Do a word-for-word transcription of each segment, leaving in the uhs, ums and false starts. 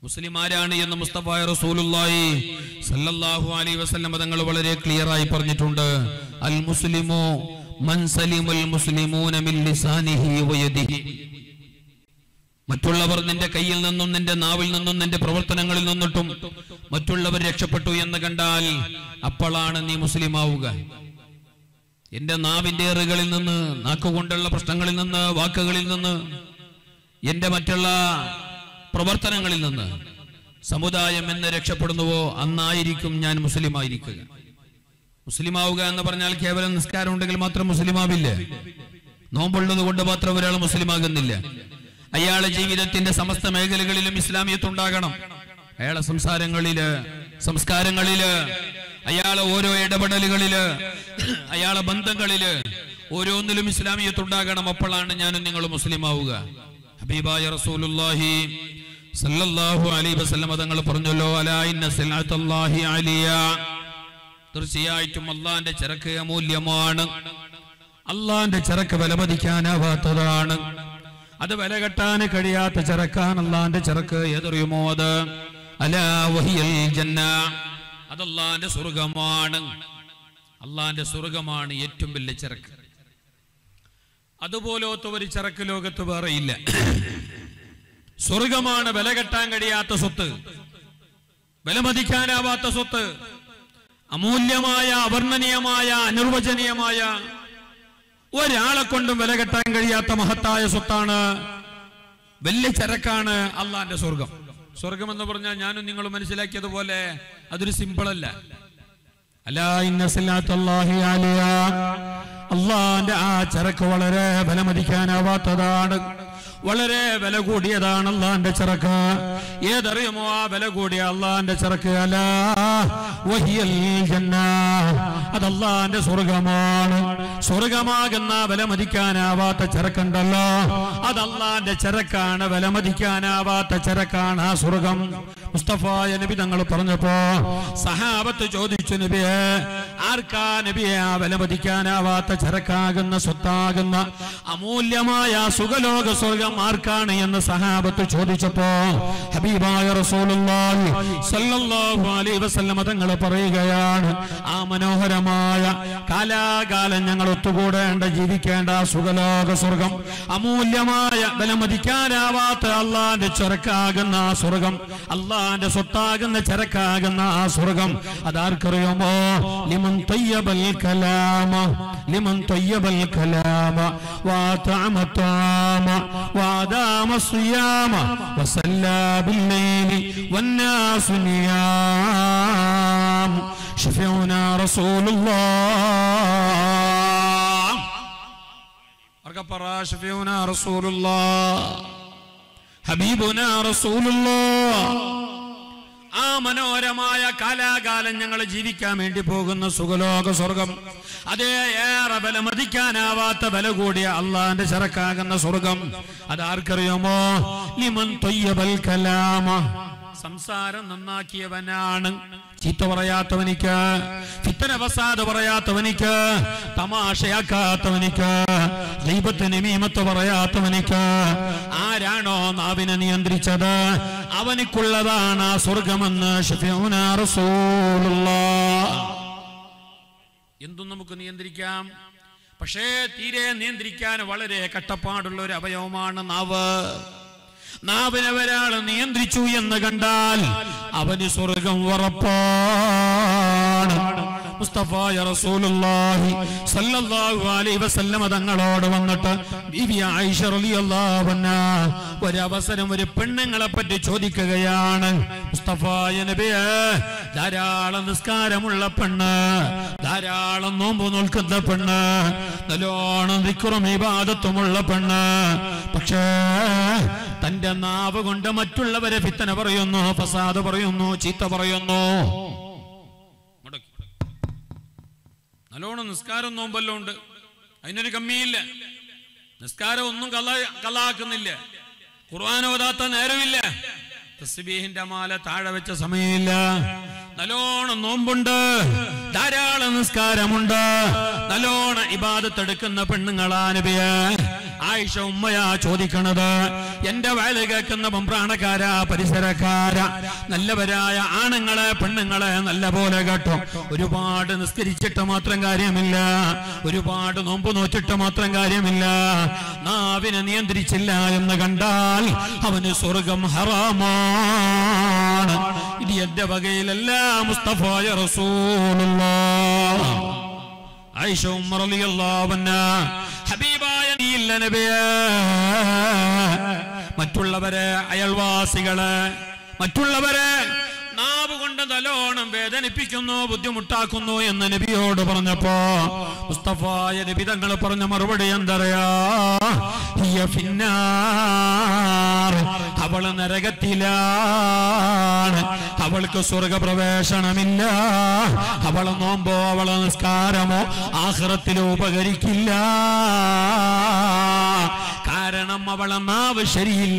മുസ്ലിമാരാണ് എന്ന് മുസ്തഫ റസൂലുള്ളാഹി സല്ലല്ലാഹു അലൈഹി വസല്ലം തങ്ങൾ വളരെ ക്ലിയർ ആയി പറഞ്ഞിട്ടുണ്ട്. അൽ മുസ്ലിമു മൻ സലിമൽ മുസ്ലിമൂന മിൻ ലിസാനിഹി വയദിഹി. മറ്റുള്ളവർ നിന്റെ കയ്യിൽ നിന്നും നിന്റെ നാവിൽ നിന്നും നിന്റെ പ്രവർത്തനങ്ങളിൽ നിന്നിട്ടും മറ്റുള്ളവർ രക്ഷപ്പെട്ടു എന്ന് കണ്ടാൽ അപ്പോഴാണ് നീ മുസ്ലിമാവുക. എന്റെ നാവിന്റെ ഏറുകളിൽ നിന്ന്, നാക്കുകൊണ്ടുള്ള പ്രശ്നങ്ങളിൽ നിന്ന്, വാക്കുകളിൽ നിന്ന്, എന്റെ മറ്റുള്ള പ്രവർത്തനങ്ങളിൽ നിന്ന് സമുദായം എന്ന് രക്ഷപ്പെടുന്നുവോ അന്നായിരിക്കും ഞാൻ മുസ്ലിമായിരിക്കുക. മുസ്ലിമാവുക എന്ന് പറഞ്ഞാൽ കേവലം നിസ്കാരം ഉണ്ടെങ്കിൽ മാത്രം മുസ്ലിമാവില്ല. നോമ്പുള്ളത് കൊണ്ട് മാത്രം ഒരാൾ മുസ്ലിമാകുന്നില്ല. അയാളെ ജീവിതത്തിന്റെ സമസ്ത മേഖലകളിലും ഇസ്ലാമിയത്ത് ഉണ്ടാകണം. അയാളെ സംസാരങ്ങളില്, സംസ്കാരങ്ങളില്, അയാളെ ഓരോ ഇടപെടലുകളില്, അയാളെ ബന്ധങ്ങളില് ഓരോന്നിലും ഇസ്ലാമിയത്ത് ഉണ്ടാകണം. അപ്പോഴാണ് ഞാനും നിങ്ങൾ മുസ്ലിമാവുക. ഹബീബായ റസൂലുള്ളാഹി സല്ലല്ലാഹു അലൈഹി വസല്ലം തങ്ങൾ പറഞ്ഞല്ലോ, അലാ ഇന്ന സിൽഅത്തല്ലാഹി അലിയ. തീർച്ചയായിട്ടും അള്ളാന്റെ ചരക്ക് അമൂല്യമാണ്. അള്ളാന്റെ ചരക്ക് വിലമതിക്കാനാവാത്തതാണ്. അത് വില കെട്ടാൻ കഴിയാത്ത ചരക്കാണ് അള്ളാന്റെ ചരക്ക്. ഏതറിയുമോ അത്? അലാ വഹിയൽ ജന്ന. അത് അള്ളാന്റെ സ്വർഗമാണ്. അള്ളാന്റെ സ്വർഗമാണ് ഏറ്റവും വലിയ ചരക്ക്. അതുപോലത്തെ ഒരു ചരക്ക് ലോകത്ത് വേറെയില്ല. സ്വർഗമാണ് വില കെട്ടാൻ കഴിയാത്ത സ്വത്ത്, വിലമതിക്കാനാവാത്ത സ്വത്ത്, അമൂല്യമായ, അവർണ്ണനീയമായ, അനിർവചനീയമായ, ഒരാളെ കൊണ്ടും വില കെട്ടാൻ കഴിയാത്ത മഹത്തായ സ്വത്താണ്, വലിയ ചരക്കാണ് അള്ളാന്റെ സ്വർഗം. സ്വർഗം എന്ന് പറഞ്ഞാൽ ഞാനും നിങ്ങളും മനസ്സിലാക്കിയതുപോലെ അതൊരു സിമ്പിൾ അല്ല. അലാ ഇന്ന സിൽഅത്തല്ലാഹി അലിയ. അള്ളാന്റെ ആ ചരക്ക് വളരെ വിലമതിക്കാനാവാത്തതാണ്, വളരെ വില കൂടിയതാണ് അള്ളാന്റെ ചരക്ക്. ഏതറിയുമോ ആ വില കൂടിയ അള്ളാന്റെ ചരക്ക്? അലാ വഹിയൽ ജന്ന. അത് അള്ളാന്റെ സ്വർഗമാണ്. സ്വർഗമാകുന്ന വിലമതിക്കാനാവാത്ത ചരക്കുണ്ടല്ലോ, അത് അള്ളാന്റെ ചരക്കാണ്. വിലമതിക്കാനാവാത്ത ചരക്കാണ് ആ സ്വർഗം. മുസ്തഫായ നബി തങ്ങൾ പറഞ്ഞപ്പോ സഹാബത്ത് ചോദിച്ചു, നബിയെ, ആർക്കാ നബിയെ ആ വിലമതിക്കാനാവാത്ത ചരക്കാകുന്ന സ്വത്താകുന്ന അമൂല്യമായ സുഖലോക സ്വർഗം ആർക്കാണ് എന്ന് സഹാബത്ത് ചോദിച്ചപ്പോ ഹബീബായ റസൂലുള്ളാഹി സ്വല്ലല്ലാഹു അലൈഹി വസല്ലം തങ്ങൾ പറയുകയാണ്, ആ മനോഹരമായ കാലാകാലം ഞങ്ങൾ ഒത്തുകൂടേണ്ട, ജീവിക്കേണ്ട സുഖലോക സ്വർഗം, അമൂല്യമായ വിലമതിക്കാനാവാത്ത അള്ളാന്റെ ചരക്കാകുന്ന ആ സ്വർഗം, അള്ളാന്റെ സ്വത്താകുന്ന ചരക്കാകുന്ന ആ സ്വർഗം, അതാർക്കറിയുമോ? ലിമൻ തയ്യബൽ കലാമ, ലിമൻ തയ്യബൽ കലാമ വതഅമ തഅമ വഅദാമ സിയാമ വസല്ലാ ബില്ലൈലി വന്നാസു നിയാം ശഫീഉനാ റസൂലുള്ളാഹ്. അർക്കപ്പറ ശഫീഉനാ റസൂലുള്ളാഹ്, ഹബീബുനാ റസൂലുള്ളാഹ്. ആ മനോഹരമായ കാലാകാലം ഞങ്ങൾ ജീവിക്കാൻ വേണ്ടി പോകുന്ന സുഖലോക സ്വർഗം, അതേ ഏറെ വിലമതിക്കാനാവാത്ത വില കൂടിയ അള്ളാന്റെ ചരക്കാകുന്ന സ്വർഗം, അതാർക്കറിയുമോ? ലിമൻ തയ്യബൽ കലാമ. സംസാരം നന്നാക്കിയവനാണ്, ചീത്ത പറയാത്തവനിക്ക്, ഫിത്തന ഫസാദ് പറയാത്തവനിക്ക്, തമാശയാക്കാത്തവനിക്ക്, ഗീബത്ത് നമീമത്ത് പറയാത്തവനിക്ക്, ആരാണോ നാവിനെ നിയന്ത്രിച്ചത് അവനിക്കുള്ളതാണ് ആ സ്വർഗമെന്ന് ശഫീഉനാ റസൂലുള്ളാഹ്. എന്തും നമുക്ക് നിയന്ത്രിക്കാം, പക്ഷേ തീരെ നിയന്ത്രിക്കാൻ വളരെ കട്ടപ്പാടുള്ള ഒരു അവയവമാണ് നാവ്. നാവിനെ ഒരാൾ നിയന്ത്രിച്ചു എന്ന് കണ്ടാൽ അവന് സ്വർഗം ഉറപ്പാണ്. മുസ്തഫായ റസൂലുള്ളാഹി സല്ലല്ലാഹു അലൈഹി വസല്ലം തങ്ങളോട് വന്നിട്ട് ബീബി ആയിഷ റളിയല്ലാഹു അൻഹാ ഒരവസരം ഒരു പെണ്ണുങ്ങളെ പറ്റി ചോദിക്കുകയാണ്. മുസ്തഫായ നബിയേ, ധാരാളം നിസ്കാരമുള്ള പെണ്ണ്, ധാരാളം നോമ്പ് നോൽക്കുന്ന പെണ്ണ്, നല്ലോണം ദിക്റും ഇബാദത്തുമുള്ള പെണ്ണ്, പക്ഷേ തന്റെ നാവ് കൊണ്ട് മറ്റുള്ളവരെ ഫിത്തന പറയുന്നു, ഫസാദ് പറയുന്നു, ചീത്ത പറയുന്നു. നല്ലോണം നിസ്കാരം നോമ്പെല്ലാം ഉണ്ട്, അതിനൊരു കമ്മിയില്ല. നിസ്കാരം ഒന്നും കല കലാക്കുന്നില്ല, ഖുർആൻ ഓതാത്ത നേരമില്ല, തസ്ബീഹിന്റെ മാല താഴെ വെച്ച സമയമില്ല. നല്ലോണം നോമ്പുണ്ട്, ധാരാളം നിസ്കാരമുണ്ട്, നല്ലോണം ഇബാദത്ത് എടുക്കുന്ന പെണ്ണുങ്ങളാ നബിയേ. ആയിഷ ഉമ്മയാ ചോദിക്കണത്, എന്റെ വയല് കേൾക്കുന്ന പമ്പ്രാണക്കാരാ, പരിസരക്കാരാ, നല്ലവരായ ആണുങ്ങളെ പെണ്ണുങ്ങളെ നല്ല പോലെ കേട്ടോ. ഒരുപാട് നിസ്കരിച്ചിട്ട് മാത്രം കാര്യമില്ല, ഒരുപാട് നോമ്പ് നോച്ചിട്ട് മാത്രം കാര്യമില്ല. നാവിനെ നിയന്ത്രിച്ചില്ല എന്ന് കണ്ടാൽ അവന് സ്വർഗം ഹറാമാണ്. ഇത് എന്റെ വകയിലല്ല, മുസ്തഫായ റസൂലുള്ളാഹ്. ആയിഷ ഉമ്മ റളിയല്ലാഹു അൻഹാ ഹബീബായ നബിയേ, മറ്റുള്ളവരെ, അയൽവാസികളെ, മറ്റുള്ളവരെ നാവ് കൊണ്ട് നല്ലോണം വേദനിപ്പിക്കുന്നു, ബുദ്ധിമുട്ടാക്കുന്നു എന്ന് നബിയോട് പറഞ്ഞപ്പോ മുസ്തഫായ നബി തങ്ങൾ പറഞ്ഞ മറുപടി എന്തറിയാ? ഹിയ ഫിന്നാർ, അവള് നരകത്തിലാണ്, അവൾക്ക് സ്വർഗപ്രവേശനമില്ല. അവളെ നോമ്പോ അവളെ നിസ്കാരമോ ആഖിറത്തിൽ ഉപകരിക്കില്ല. കാരണം അവളെ നാവ് ശരിയില്ല.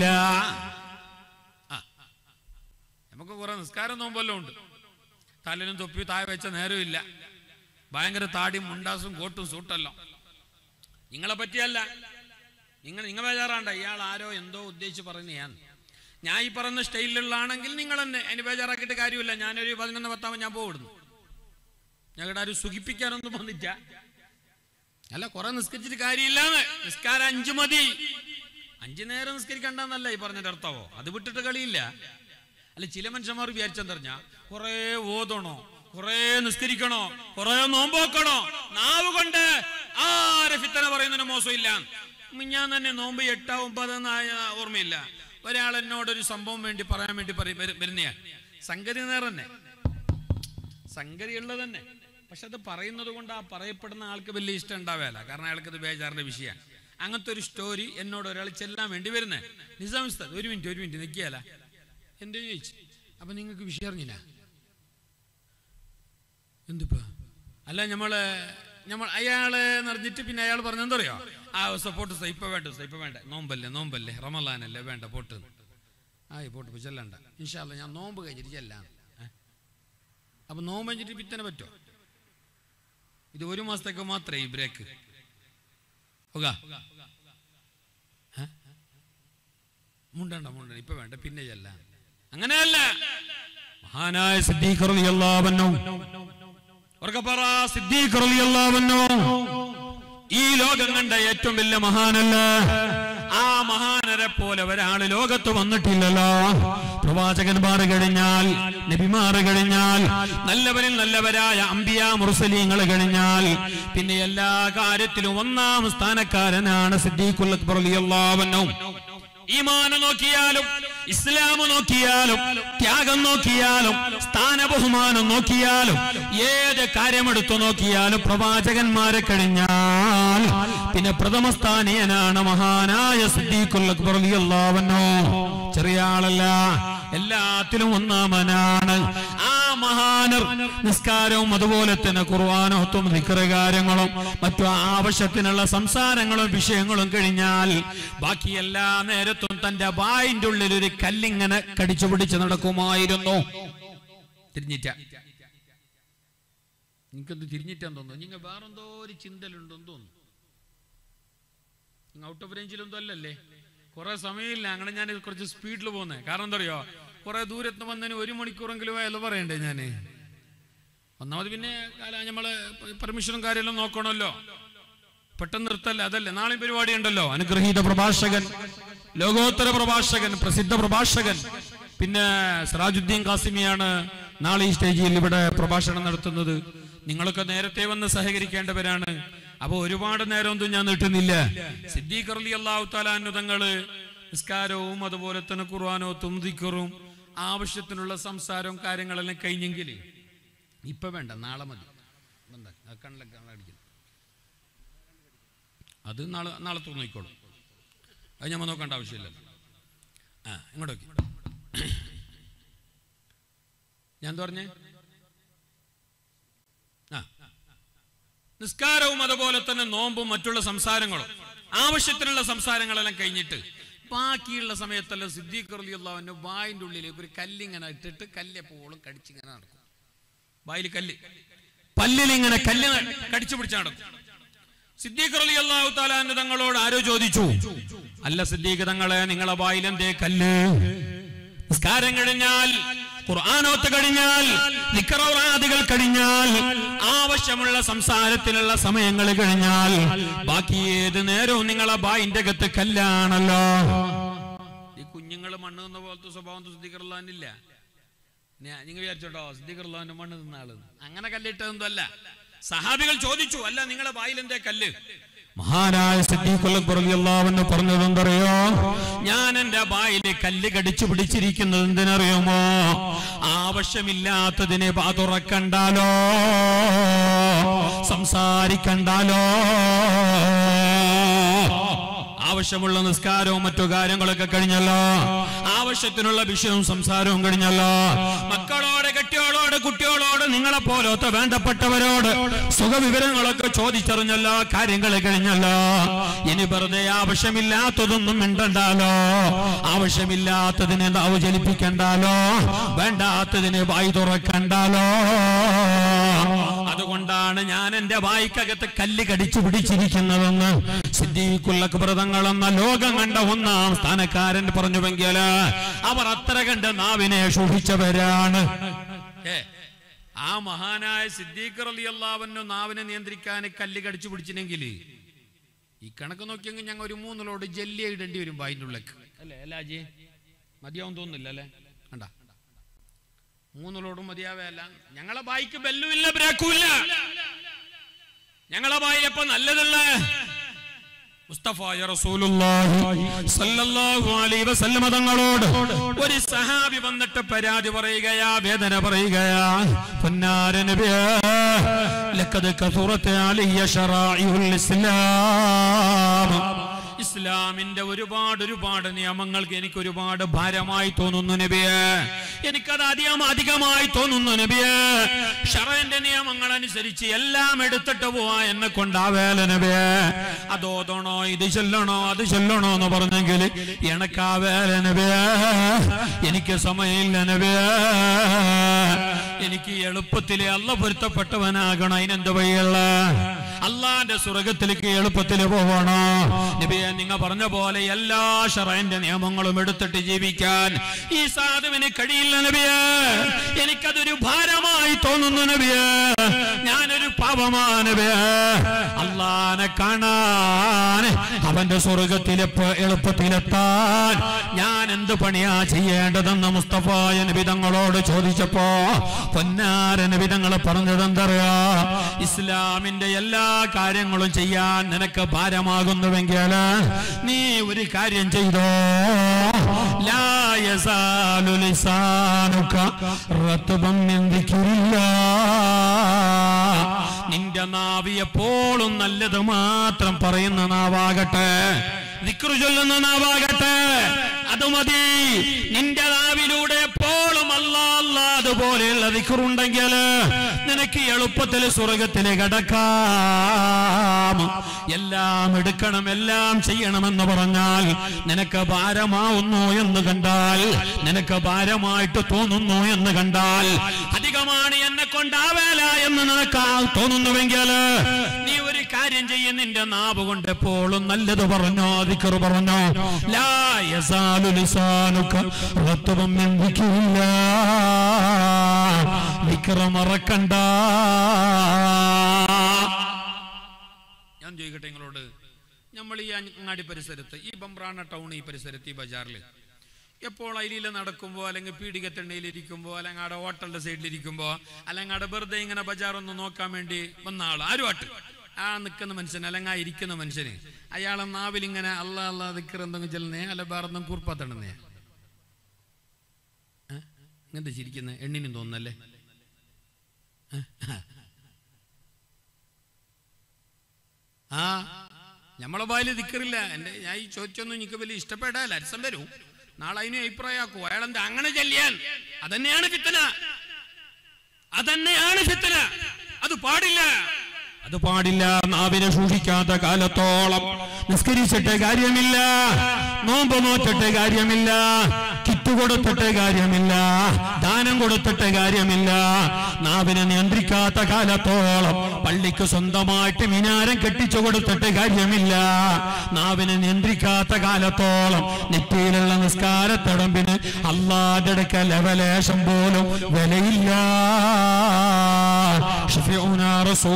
നമുക്ക് കുറെ നിസ്കാരം നോമ്പല്ലോ ഉണ്ട്, തലനും തൊപ്പി താഴെ വെച്ച നേരമില്ല, ഭയങ്കര താടിയും മുണ്ടാസും കോട്ടും സൂട്ടല്ലോ. നിങ്ങളെ പറ്റിയല്ല, നിങ്ങൾ നിങ്ങൾ ബേജാറാണ്ട, ഇയാൾ ആരോ എന്തോ ഉദ്ദേശിച്ച് പറയുന്ന ഞാൻ ഞാൻ ഈ പറയുന്ന സ്റ്റൈലിലുള്ളാണെങ്കിൽ നിങ്ങൾ തന്നെ അതിന് ബേജാറാക്കിയിട്ട് കാര്യമില്ല. ഞാനൊരു പതിനൊന്ന് പത്താമത് ഞാൻ പോവിടുന്നു. ഞങ്ങളുടെ ആരും സുഖിപ്പിക്കാനൊന്നും വന്നിട്ട അല്ല, കുറെ നിസ്കരിച്ചിട്ട് കാര്യമില്ലാന്ന്. നിസ്കാരം അഞ്ചു മതി, അഞ്ചു നേരം നിസ്കരിക്കണ്ടെന്നല്ല ഈ പറഞ്ഞിട്ട് അർത്ഥമോ? അത് വിട്ടിട്ട് കളിയില്ല. അല്ല, ചില മനുഷ്യന്മാർ വിചാരിച്ചെന്തറിഞ്ഞ കുറെ ഓതണോ, കുറെ നിസ്കരിക്കണോ, കുറെ നോമ്പോക്കണോ, നാവ് കൊണ്ട് ആരെ ഫിത്തന പറയുന്നതിന് മോശമില്ല. ഞാൻ തന്നെ നോമ്പ് എട്ടാ ഒമ്പതെന്നായ ഓർമ്മയില്ല. ഒരാൾ എന്നോടൊരു സംഭവം വേണ്ടി പറയാൻ വേണ്ടി പറയും വരുന്നയാ. സംഗതി നേർ തന്നെ, സംഗതി ഉള്ളത് തന്നെ. പക്ഷെ അത് പറയുന്നത് കൊണ്ട് ആ പറയപ്പെടുന്ന ആൾക്ക് വലിയ ഇഷ്ടം ഉണ്ടാവില്ല. കാരണം അയാൾക്കത് ബേജാറിന്റെ വിഷയമാണ്. അങ്ങനത്തെ ഒരു സ്റ്റോറി എന്നോട് ഒരാൾ ചെല്ലാൻ വേണ്ടി വരുന്നേ. നിസാം ഉസ്താദ്, ഒരു മിനിറ്റ് ഒരു മിനിറ്റ് നിൽക്കിയല്ല, എന്തോ ചോദിച്ചു. അപ്പൊ നിങ്ങൾക്ക് വിഷയം അറിഞ്ഞില്ല എന്തിപ്പാ? അല്ല, നമ്മള് നമ്മൾ അയാള് നിറഞ്ഞിട്ട് പിന്നെ അയാൾ പറഞ്ഞെന്താ അറിയോ? ആ സപ്പോർട്ട് ഇപ്പൊ വേണ്ട, ഇപ്പൊ വേണ്ട, നോമ്പല്ലേ നോമ്പല്ലേ റമളാനല്ലേ, വേണ്ട പോട്ട്. ആയി പോട്ട് ഇപ്പൊ ചെല്ലണ്ട, ഇൻഷാ അല്ലാഹ് ഞാൻ നോമ്പ് കഴിഞ്ഞിട്ട് ചെല്ലാം. അപ്പൊ നോമ്പ് കഴിഞ്ഞിട്ട് പിറ്റനെ പറ്റോ? ഇത് ഒരു മാസത്തേക്ക് മാത്രമേ ഈ ബ്രേക്ക്. മുണ്ടണ്ട മുണ്ടണ്ട, ഇപ്പൊ വേണ്ട, പിന്നെ ചെല്ലാം. അങ്ങനെയല്ല. മഹാനായ സിദ്ദീഖ് റളിയല്ലാഹു അൻഹു, ഉറക്കപ്പറ സിദ്ദീഖ് റളിയല്ലാഹു അൻഹു ഈ ലോകം കണ്ട ഏറ്റവും വലിയ മഹാനല്ല. ആ മഹാനരെ പോലെ ഒരാള് ലോകത്ത് വന്നിട്ടില്ലല്ലോ. പ്രവാചകന്മാർ കഴിഞ്ഞാൽ, നബിമാർ കഴിഞ്ഞാൽ, നല്ലവരിൽ നല്ലവരായ അംബിയാ മുർസലീങ്ങൾ കഴിഞ്ഞാൽ പിന്നെ എല്ലാ കാര്യത്തിലും ഒന്നാം സ്ഥാനക്കാരനാണ് സിദ്ദീഖുൽ അക്ബർ റളിയല്ലാഹു അൻഹു. ഈമാൻ നോക്കിയാലും, ഇസ്ലാം നോക്കിയാലും, ത്യാഗം നോക്കിയാലും, സ്ഥാന ബഹുമാനം നോക്കിയാലും, ഏത് കാര്യമെടുത്തു നോക്കിയാലും പ്രവാചകന്മാരെ കഴിഞ്ഞാൽ പിന്നെ പ്രഥമ സ്ഥാനീയനാണ് മഹാനായ സിദ്ദീഖുൽ അക്ബർ റളിയല്ലാഹു അൻഹു. ചെറിയ ആളല്ല, എല്ലാത്തിലും ഒന്നാമനാണ്. ആ മഹാനർ നിസ്കാരവും അതുപോലെ തന്നെ ഖുർആനോത്തും ദിക്ർ കാര്യങ്ങളും മറ്റു ആവശ്യത്തിനുള്ള സംസാരങ്ങളും വിഷയങ്ങളും കഴിഞ്ഞാൽ ബാക്കി എല്ലാ നേരത്തും തന്റെ വായിന്റെ ഉള്ളിൽ ഒരു കല്ലിങ്ങനെ കടിച്ചു പിടിച്ച് നടക്കുമായിരുന്നു. തിരിഞ്ഞിട്ട നിങ്ങൾക്കെന്ത് തിരിഞ്ഞിട്ടാന്ന് തോന്നുന്നു? നിങ്ങൾ വേറെന്തോ ഒരു ചിന്തലുണ്ടെന്ന് തോന്നുന്നു. നിങ്ങൾ ഔട്ട് ഓഫ് റേഞ്ചിലൊന്നും അല്ലല്ലേ? കുറെ സമയമില്ല, അങ്ങനെ ഞാൻ കുറച്ച് സ്പീഡിൽ പോകുന്നത്. കാരണം എന്താ അറിയോ, കുറെ ദൂരത്ത് വന്നതിന് ഒരു മണിക്കൂറെങ്കിലും അയാൾ പറയണ്ടേ ഞാൻ. ഒന്നാമത് പിന്നെ നമ്മള് പെർമിഷനും കാര്യമെല്ലാം നോക്കണമല്ലോ, പെട്ടെന്ന് നിർത്തല്ല. അതല്ലേ നാളെ പരിപാടി ഉണ്ടല്ലോ, അനുഗ്രഹീത പ്രഭാഷകൻ, ലോകോത്തര പ്രഭാഷകൻ, പ്രസിദ്ധ പ്രഭാഷകൻ പിന്നെ സിറാജുദ്ദീൻ ഖാസിമിയാണ് നാളെ ഈ സ്റ്റേജിൽ ഇവിടെ പ്രഭാഷണം നടത്തുന്നത്. നിങ്ങളൊക്കെ നേരത്തെ വന്ന് സഹകരിക്കേണ്ടവരാണ്. അപ്പൊ ഒരുപാട് നേരമൊന്നും ഞാൻ നീട്ടുന്നില്ല. സിദ്ദീഖ് റളിയല്ലാഹു തആല അൻഹു തങ്ങള് നിസ്കാരവും അതുപോലെ തന്നെ ഖുർആനോത്തും ദിക്റും ആവശ്യത്തിനുള്ള സംസാരവും കാര്യങ്ങളെല്ലാം കഴിഞ്ഞെങ്കിൽ ഇപ്പൊ വേണ്ട, നാളെ മതി. അത് നാളെ നാളെ തോന്നിക്കോളും, അത് ഞമ്മ നോക്കേണ്ട ആവശ്യമില്ലല്ലോ. ആ ഇങ്ങോട്ടൊക്കെ ഞാൻ പറഞ്ഞേ, ആ നിസ്കാരവും അതുപോലെ തന്നെ നോമ്പും മറ്റുള്ള സംസാരങ്ങളും ആവശ്യത്തിനുള്ള സംസാരങ്ങളെല്ലാം കഴിഞ്ഞിട്ട് ബാക്കിയുള്ള സമയത്തെല്ലാം സിദ്ദീഖ് റളിയല്ലാഹു അൻഹു വായിന്റെ ഉള്ളിലേക്ക് ഒരു കല്ലിങ്ങനെ ഇട്ടിട്ട് കല്ലെപ്പോഴും കടിച്ചിങ്ങനെ നടക്കും. വായിൽ കല്ല്, പല്ലിലിങ്ങനെ കല്ല് കടിച്ചു പിടിച്ച് നടക്കും. സിദ്ദീഖ് റളിയല്ലാഹു തആല അൻഹു തങ്ങളോട് ആരോ ചോദിച്ചു, അല്ല സിദ്ദീഖ് തങ്ങളെ, നിങ്ങളെ വായിൽ എന്തേ കല്ല്? നിസ്കാരം കഴിഞ്ഞാൽ, ഖുർആനോത്ത് കഴിഞ്ഞാൽ, ദിക്റുകൾ കഴിഞ്ഞാൽ, ആവശ്യമുള്ള സംസാരത്തിനുള്ള സമയങ്ങൾ കഴിഞ്ഞാൽ ബാക്കി ഏത് നേരവും നിങ്ങളെ ബായിന്റെ അകത്ത് കല്ലാണല്ലോ. ഈ കുഞ്ഞുങ്ങൾ മണ്ണ് തിന്ന പോലത്തെ സ്വഭാവം സിദ്ദീഖ് റളിയല്ലാഹുവിനില്ല. നിങ്ങൾ വിചാരിച്ചോട്ടോ സിദ്ദീഖ് റളിയല്ലാഹു മണ്ണ് തിന്ന ആള്, അങ്ങനെ കല്ലിട്ടതൊന്നും അല്ല. സഹാബികൾ ചോദിച്ചു, അല്ല നിങ്ങളെ വായിൽ എന്തേ കല്ല്? മഹാനായ സിദ്ദീഖ് റളിയല്ലാഹു അൻഹു പറഞ്ഞതെന്തറിയോ? ഞാൻ എന്റെ വായിലെ കല്ല് കടിച്ചു പിടിച്ചിരിക്കുന്നത് എന്തിനറിയുമോ? ആവശ്യമില്ലാത്തതിനെ വാ തുറക്കണ്ടാലോ, സംസാരിക്കണ്ടാലോ. ആവശ്യമുള്ള നിസ്കാരവും മറ്റു കാര്യങ്ങളൊക്കെ കഴിഞ്ഞല്ലോ, ആവശ്യത്തിനുള്ള വിഷയവും സംസാരവും കഴിഞ്ഞല്ലോ. മക്കളോട്, കെട്ടിയോളോട്, കുട്ടിയോളോട്, നിങ്ങളെ പോലത്തെ വേണ്ടപ്പെട്ടവരോട് സുഖവിവരങ്ങളൊക്കെ ചോദിച്ചറിഞ്ഞല്ലോ, കാര്യങ്ങൾ കഴിഞ്ഞല്ലോ. ഇനി വെറുതെ ആവശ്യമില്ലാത്തതൊന്നും മിണ്ടണ്ടാലോ, ആവശ്യമില്ലാത്തതിനെ നാവ് ചലിപ്പിക്കണ്ടാലോ, വേണ്ടാത്തതിനെ വായി തുറക്കണ്ടാലോ. അതുകൊണ്ടാണ് ഞാൻ എന്റെ വായിക്കകത്ത് കല്ല് കടിച്ചു പിടിച്ചിരിക്കുന്നതെന്ന് സിദ്ദീഖുൽ അക്ബർ തങ്ങൾ എന്ന ലോകം കണ്ട ഒന്നാം സ്ഥാനക്കാരൻ പറഞ്ഞുവെങ്കിൽ അവർ അത്ര കണ്ട് നാവിനെ സൂക്ഷിച്ചവരാണ്. ആ മഹാനായ സിദ്ദീഖ് റളിയല്ലാഹു അൻഹു നാവിനെ നിയന്ത്രിക്കാൻ കല്ല് കടിച്ചു പിടിച്ചിനെങ്കിൽ ഈ കണക്ക് നോക്കിയെങ്കിൽ ഞങ്ങൾ ഒരു മൂന്നിലോട് ജെല്ലി ഇടേണ്ടി വരും വായിൻ്റെ ഉള്ളിലേക്ക്, അല്ലേ? അല്ല അജി, മതിയാവും തോന്നുന്നില്ല അല്ലേ? കണ്ട, മൂന്നിലോടും മതിയാവല്ല. ഞങ്ങളെ ബായിക്ക് ബെല്ലും ഇല്ല, ബ്രേക്കും ഇല്ല. ഞങ്ങളെ ബായി എപ്പോ നല്ലതല്ല. മുസ്തഫായ റസൂലുള്ളാഹി സ്വല്ലല്ലാഹു അലൈഹി വസല്ലം തങ്ങളോട് ഒരു സഹാബി വന്നിട്ട് പരാതി പറയുകയാ, വേദന പറയുകയാ. പൊന്നാര നബിയേ, ലഖദ് കസുറത അലയ്യ ശറാഇഉൽ ഇസ്ലാം. ഇസ്ലാമിന്റെ ഒരുപാട് ഒരുപാട് നിയമങ്ങൾക്ക് എനിക്ക് ഒരുപാട് ഭാരമായി തോന്നുന്നു നബിയേ. എനിക്കത് അധികം അധികമായി തോന്നുന്നു നബിയേ. ശറഅന്റെ നിയമങ്ങൾ അനുസരിച്ച് എല്ലാം എടുത്തിട്ട് പോവാ എന്നെ കൊണ്ടാവേല നബിയേ. അതോതണോ, ഇത് ചൊല്ലണോ, അത് ചൊല്ലണോ എന്ന് പറഞ്ഞെങ്കിൽ എനക്കാവേല നബിയേ. എനിക്ക് സമയമില്ല നബിയേ. എനിക്ക് എളുപ്പത്തില് അള്ള പൊരുത്തപ്പെട്ടവനാകണം. അതിനെന്ത് വഴിയുള്ള? അള്ളാന്റെ സ്വർഗത്തിലേക്ക് എളുപ്പത്തിൽ പോകണോ നബിയെ? നിങ്ങൾ പറഞ്ഞ പോലെ എല്ലാ ശറഅന്റെ നിയമങ്ങളും എടുത്തിട്ട് ജീവിക്കാൻ ഈ സാധുവിന് കഴിയില്ല നബിയെ. എനിക്കതൊരു ഭാരമായി തോന്നുന്നു നബിയെ. ഞാനൊരു പാപമാണ് നബിയെ. അള്ളാനെ കാണാൻ, അവന്റെ സ്വർഗത്തിലെപ്പോ എളുപ്പത്തിലെത്താൻ ഞാൻ എന്ത് പണിയാ ചെയ്യേണ്ടതെന്ന് മുസ്തഫായ നബി തങ്ങളോട് ചോദിച്ചപ്പോ പൊന്നാര നബി തങ്ങൾ പറഞ്ഞത് എന്തറിയാ? ഇസ്ലാമിന്റെ എല്ലാ കാര്യങ്ങളും ചെയ്യാൻ നിനക്ക് ഭാരമാകുന്നുവെങ്കിൽ നീ ഒരു കാര്യം ചെയ്തോ. ലാ യസാലു ലിസാനുക റത്ബൻ മിൻ ദിക്രില്ലാ. നിന്റെ നാവ് എപ്പോഴും നല്ലത് മാത്രം പറയുന്ന നാവാകട്ടെ, ദിക്ർ ചൊല്ലുന്ന നാവാകട്ടെ, അത് മതി. നിന്റെ നാവിലൂടെ എപ്പോഴും അല്ലാ അല്ലാ അതുപോലെയുള്ള ദിക്റുണ്ടെങ്കിൽ നിനക്ക് എളുപ്പത്തിൽ സ്വർഗത്തിൽ കടക്കാം. എല്ലാം എടുക്കണം, എല്ലാം ചെയ്യണമെന്ന് പറഞ്ഞാൽ നിനക്ക് ഭാരമാവുന്നു എന്ന് കണ്ടാൽ, നിനക്ക് ഭാരമായിട്ട് തോന്നുന്നു എന്ന് കണ്ടാൽ, അധികമാണ് എന്നെ കൊണ്ടാവേല എന്ന് നിനക്ക് തോന്നുന്നുവെങ്കിൽ നീ ഒരു കാര്യം ചെയ്യ. നിന്റെ നാവ് കൊണ്ട് എപ്പോഴും നല്ലത് പറഞ്ഞോ, ദിക്ർ പറഞ്ഞോ. ലാ യസാലു ലിസാനുക റത്ബൻ മിൻ ദിക്രില്ലാ. ദിക്ർ മറക്കണ്ട. ഞാൻ ചോദിക്കട്ടെ നിങ്ങളോട്, നമ്മൾ ഈ അങ്ങാടി പരിസരത്ത്, ഈ ബംബ്രാണ ടൗൺ, ഈ പരിസരത്ത്, ഈ ബജാറിൽ എപ്പോൾ അയിലിൽ നടക്കുമ്പോൾ, അല്ലെങ്കിൽ പീഡികത്തെണ്ണയിലിരിക്കുമ്പോൾ, അല്ലെങ്കിൽ അവിടെ ഹോട്ടലിന്റെ സൈഡിലിരിക്കുമ്പോൾ, അല്ലെങ്കിൽ അവിടെ വെറുതെ ഇങ്ങനെ ബജാറൊന്ന് നോക്കാൻ വേണ്ടി വന്ന ആൾ ആരുമാട്ട് ആ നിൽക്കുന്ന മനുഷ്യൻ, അല്ലെങ്കിൽ ആ ഇരിക്കുന്ന മനുഷ്യന് അയാളെ നാവിലിങ്ങനെ അല്ലാ അല്ലാ ദിക്ർ എന്തെങ്കിലും ചെല്ലുന്നേ, അല്ല വേറെന്തും കുറിപ്പാത്തണന്നേ? ഇങ്ങനത്തെ ചിരിക്കുന്ന എണ്ണിനും തോന്നുന്നല്ലേ? ആ നമ്മളെ വായിൽ ദിക്റില്ല. എന്റെ ഞാൻ ഈ ചോദിച്ചൊന്നും എനിക്ക് വലിയ ഇഷ്ടപ്പെടാല്ല, അരസം വരും. നാളെ അതിന് അഭിപ്രായമാക്കൂ. അയാളെന്താ അങ്ങനെ ചെല്ലിയാൽ അതന്നെയാണ് ഫിത്ന, അതന്നെയാണ് ഫിത്ന. അത് പാടില്ല, അത് പാടില്ല. നാവിനെ സൂക്ഷിക്കാത്ത കാലത്തോളം നിസ്കരിച്ചിട്ട് കാര്യമില്ല, നോമ്പ് നോറ്റിട്ട് കാര്യമില്ല, കിറ്റ് സക്കാത്ത് കൊടുത്തിട്ട് കാര്യമില്ല, ദാനം കൊടുത്തിട്ട് കാര്യമില്ല. നാവിനെ നിയന്ത്രിക്കാത്ത കാലത്തോളം പള്ളിക്ക് സ്വന്തമായിട്ട് മിനാരം കെട്ടിച്ചു കൊടുത്തിട്ട് കാര്യമില്ല. നാവിനെ നിയന്ത്രിക്കാത്ത കാലത്തോളം നെറ്റിയിലുള്ള നിസ്കാരത്തടമ്പിന് അല്ലാഹുവിന്റെ അടുക്കൽ ലവലേശം പോലും വിലയില്ല. ഷഫീഉനാ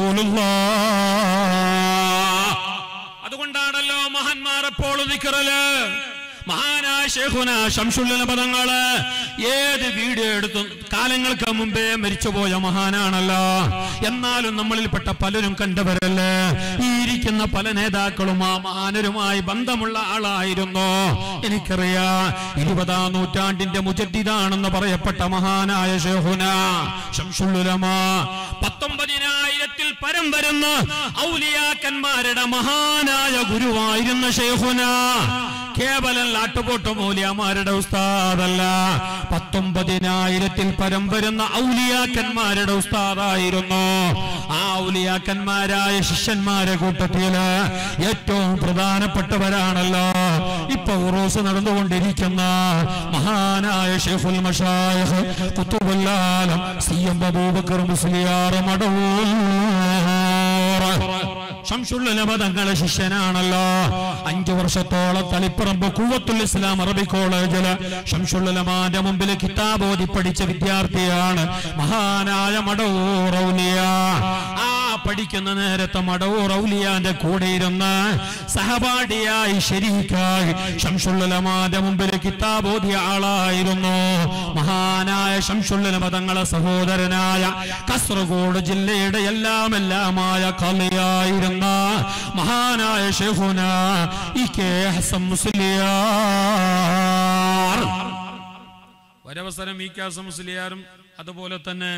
റസൂലുള്ളാഹ്. അതുകൊണ്ടാണല്ലോ മഹാന്മാർ എപ്പോഴും ദിക്റല്, മഹാനായ ശൈഖുനാ ശംസുൽ ഉലമ തങ്ങള് ഏത് വീഡിയോ എടുത്തും കാലങ്ങൾക്ക് മുമ്പേ മരിച്ചുപോയ മഹാനാണല്ലോ. എന്നാലും നമ്മളിൽപ്പെട്ട പലരും കണ്ടവരല്ലേ, ഈ ഇരിക്കുന്ന പല നേതാക്കളും ആ മഹാനരുമായി ബന്ധമുള്ള ആളായിരുന്നു. എനിക്കറിയാം, ഇരുപതാം നൂറ്റാണ്ടിന്റെ മുജദ്ദിദാണെന്ന് പറയപ്പെട്ട മഹാനായ ശൈഖുനാ ശംസുൽ ഉലമ പത്തൊമ്പതിനായിരത്തിൽ പരം വരുന്ന ഔലിയാക്കന്മാരുടെ മഹാനായ ഗുരുവായിരുന്ന ശൈഖുനാ കേവലം ലാട്ടുപോട്ട് മൗലിയാമാരുടെ ഉസ്താദല്ല, പത്തൊമ്പതിനായിരത്തിൽ പരം വരുന്ന ഔലിയാക്കന്മാരുടെ ഉസ്താദായിരുന്നു. ആ ഔലിയാക്കന്മാരായ ശിഷ്യന്മാരെ കൂട്ടത്തില് ഏറ്റവും പ്രധാനപ്പെട്ടവരാണല്ലോ ഇപ്പൊ ഉറൂസ് നടന്നുകൊണ്ടിരിക്കുന്ന മഹാനായ ശൈഖുൽ മശായിഖ് ഖുതുബുൽ ആലം സി എം അബൂബക്കർ മുസ്ലിയാർ മടവൂർ ശംസുൽ ഉലമ തങ്ങളെ ശിഷ്യനാണല്ലോ. അഞ്ചു വർഷത്തോളം തളിപ്പറമ്പ് ഖുവത്തുൽ ഇസ്ലാം അറബി കോളേജില് ശംസുൽ ഉലമാന്റെ മുമ്പിൽ കിതാബ് ഓതി പഠിച്ച വിദ്യാർത്ഥിയാണ് മഹാനായ മടവൂർ ഔലിയ. ആ പഠിക്കുന്ന നേരത്തെ മടവൂർ ഔലിയാന്റെ കൂടെ ഇരുന്ന് സഹപാഠിയായി ശരീക്കായി ശംസുൽ ഉലമാന്റെ മുമ്പിൽ കിതാബ് ഓതിയ ആളായിരുന്നു മഹാനായ ശംസുൽ ഉലമ തങ്ങളെ സഹോദരനായ കാസർഗോഡ് ജില്ലയുടെ എല്ലാം എല്ലാമായ ഖളിയായിരുന്നു മഹാനായ ശൈഖുനാ ഇ കെ ഹസൻ മുസ്ലിയാർ. ഒരവസരം ഇ കെ ഹസൻ മുസ്ലിയാറും അതുപോലെ തന്നെ